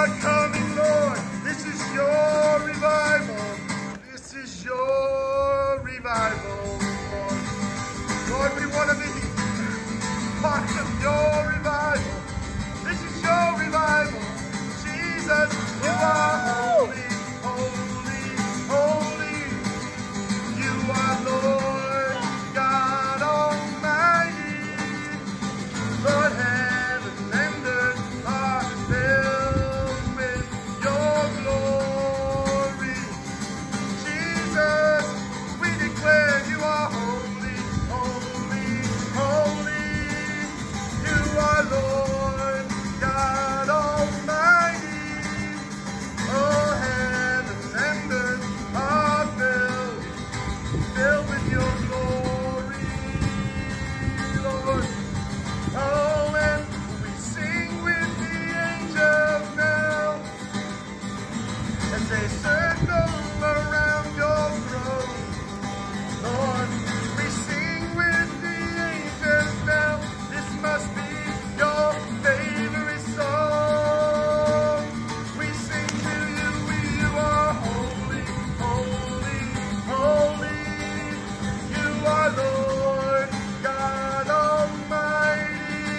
are coming, Lord. This is your revival. This is your revival, Lord. Lord, we want to be part of your revival. This is your revival. Jesus, you are holy, holy, holy. You are Lord God Almighty. Lord, heaven and earth are filled with your glory. Jesus, we declare you are holy, holy, holy. You are Lord God Almighty. Oh, heaven and earth are filled with your glory, Lord. Oh, and we sing with the angels now as they circle around your throne. Lord, we sing with the angels now. This must be your favorite song. We sing to you, you are holy, holy, holy. You are Lord God Almighty.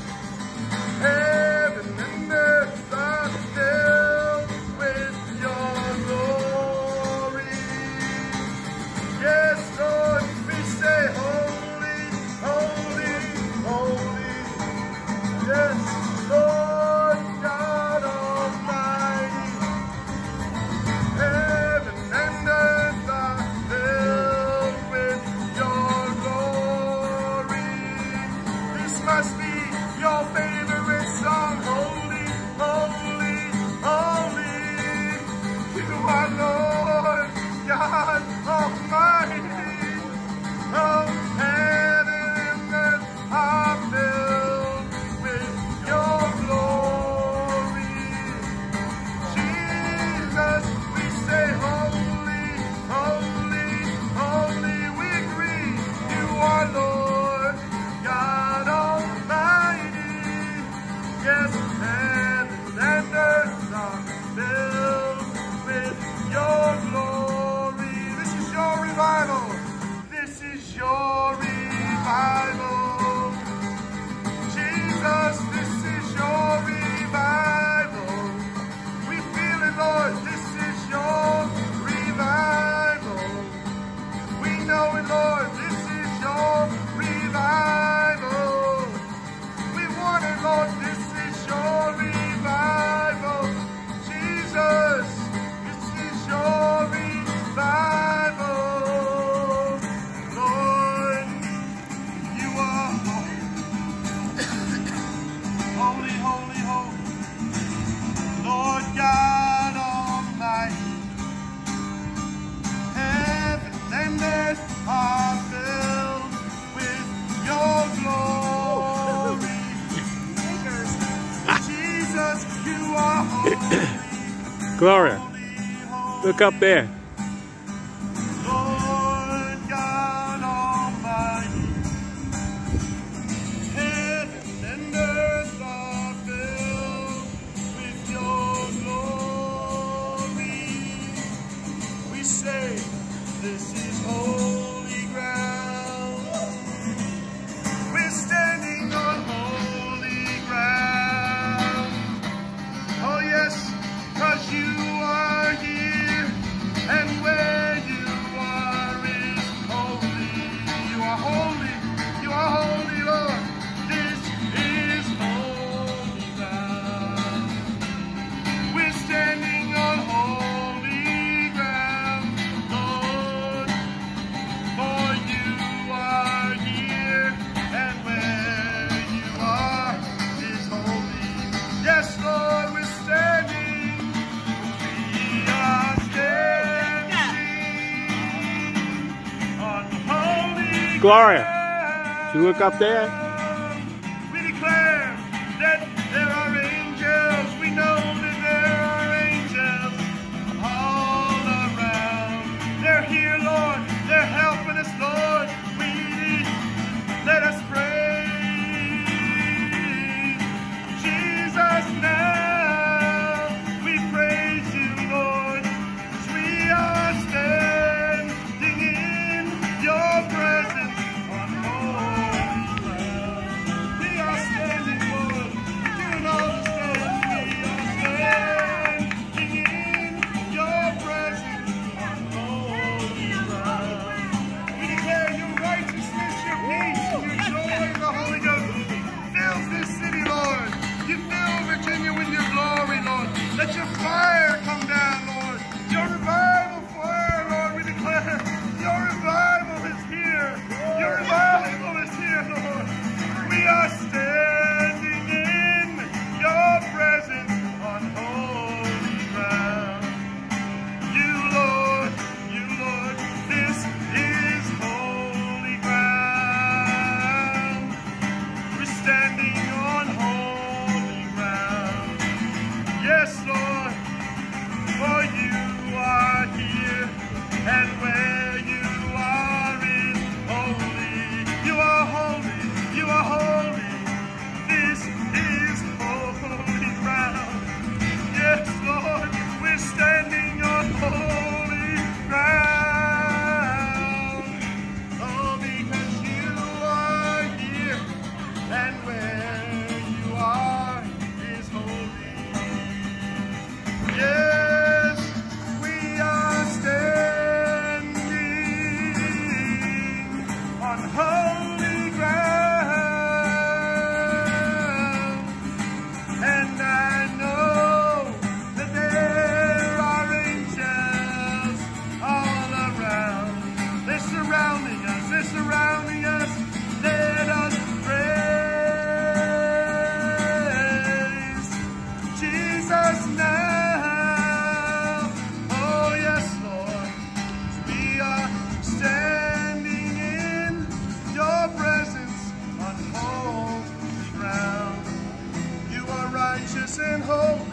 Heaven and earth are filled with your glory. Yes, Lord, we say holy, holy, holy. Yes, Lord God Almighty. Heaven and earth are filled with your glory. This must be your favorite song. Holy, holy, holy. You are Lord God Almighty. Oh, heaven and earth are filled with your glory. Jesus, we say holy, holy, holy. We agree you are Lord God Almighty. Yes, heaven and earth are filled with your glory. This is your revival. This is your revival. Jesus, this is your revival. We feel it, Lord. This is your revival. We know it, Lord. This is your revival. We want it, Lord. This is your revival. Jesus, this is your revival. Lord, you are holy, holy, holy. Lord God Almighty. Heaven and earth are filled with your glory. Jesus, you are holy. Gloria, look up there. Lord God Almighty. Heaven and earth are filled with your glory. We say this is holy ground. We're standing on holy ground. Oh yes, 'cause you are here, and where you are is holy. You are holy, you are holy, Lord. This is holy ground. We're standing on holy ground, Lord. For you are here, and where you are is holy. Yes, Lord, we're standing. We are standing on holy Gloria, ground. you look up there. We declare that there are angels. We know that there are angels all around. They're here, Lord. They're helping us, Lord. Let us praise Jesus now. standing on holy ground. Yes, Lord, for you are here, and where you are is holy. You are holy, you are holy. This is holy ground. Yes, Lord, we're standing on holy ground. Oh, because you are here, and where you are is holy. Yes, we are standing on holy ground, and I know that there are angels all around. They're surrounding us, they're surrounding us. Let us praise Jesus now. Oh yes, Lord, we are standing in your presence on holy ground. You are righteous and holy.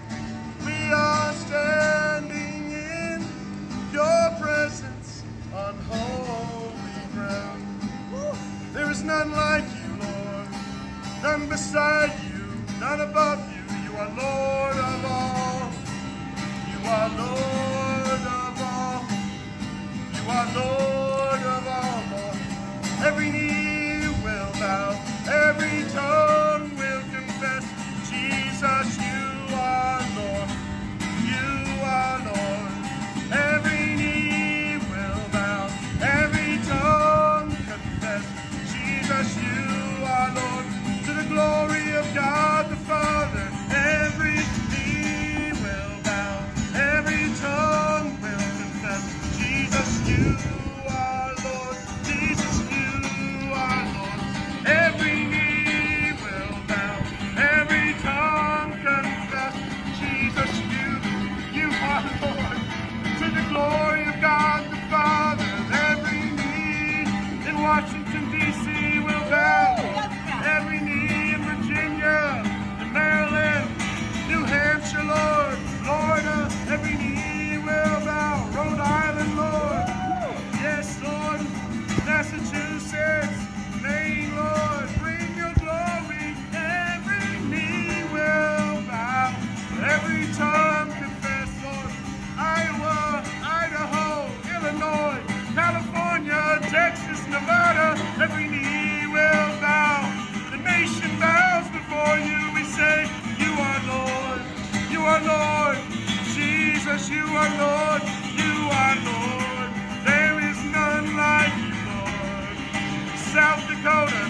We are standing in your presence on holy ground. There is none like you, Lord, none beside you, none above you. You are Lord of all. You are Lord of all. You are Lord of all, Lord. Every knee will bow, every tongue will confess, Jesus, you are Lord. You are Lord. Every knee will bow, every tongue confess, Jesus, you are Lord. To the glory of God the Father, every knee will bow, every tongue will confess, Jesus, you are Lord. Jesus, you are Lord. Every knee will bow, every tongue confess, Jesus, you are Lord. To the glory of God the Father, every knee in Washington, D.C. will bow. Every knee in Virginia, in Maryland, New Hampshire, Lord, Florida, every knee will bow. Rhode Island, Lord, yes, Lord, Massachusetts, Maine, Lord, bring your glory. Every knee will bow, every tongue confess, Lord. Iowa, Idaho, Illinois, California, Texas, Nevada, every knee will bow. The nation bows before you. We say, you are Lord, you are Lord. Jesus, you are Lord, you are Lord. There is none like you, Lord. South Dakota,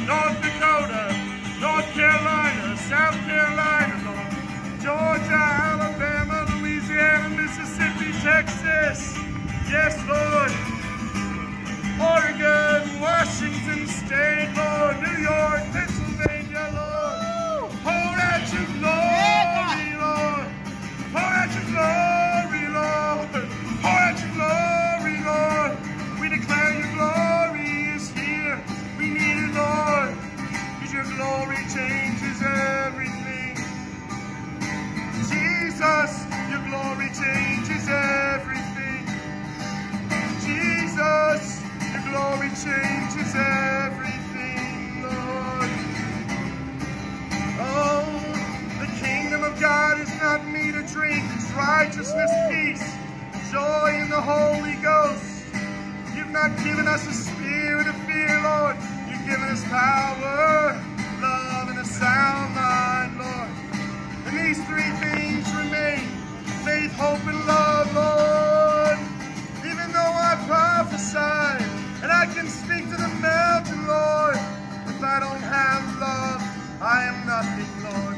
North Carolina, South Carolina, Lord. Georgia, Alabama, Louisiana, Mississippi, Texas. Yes, Lord. Oregon, Washington State, Lord. New York, Pennsylvania, Lord. Pour out your glory, Lord. Pour out your glory, Lord. Pour out your glory, Lord. We declare your glory is here. We need it, Lord, because your glory changes everything. Jesus, your glory changes everything. Jesus, your glory changes everything, Lord. Oh, the kingdom of God is not meat or drink. It's righteousness, peace, joy in the Holy Ghost. You've not given us a spirit of fear, Lord. You've given us power, love, and a sound mind, Lord. And these three things remain: faith, hope, and love, Lord. Even though I prophesy and I can speak to the mountain, Lord, if I don't have love, I am nothing, Lord.